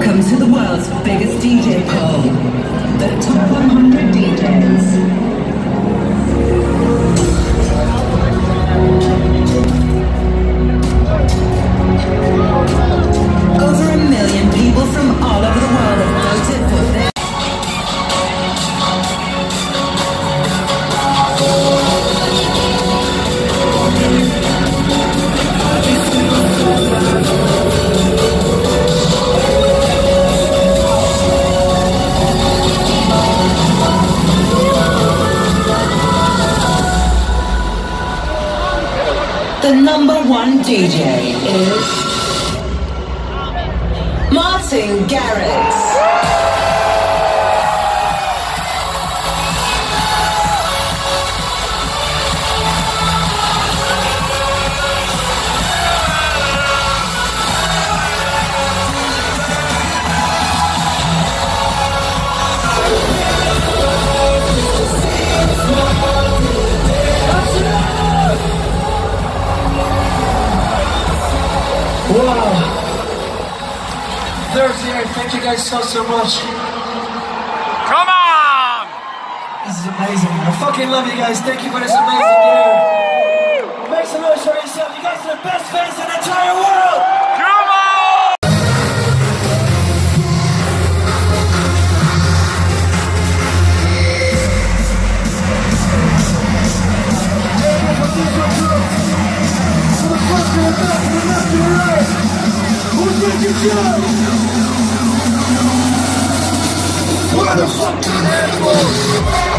Welcome to the world's biggest DJ poll, the Top 100 DJs. Over 1 million people from all over the world have voted for this. The number one DJ is Martin Garrix. Wow. Thursday, thank you guys so much. Come on! This is amazing. I fucking love you guys. Thank you for this amazing year. Make some noise for yourself. You guys are the best fans in the entire world. Come on! What the fucking animals?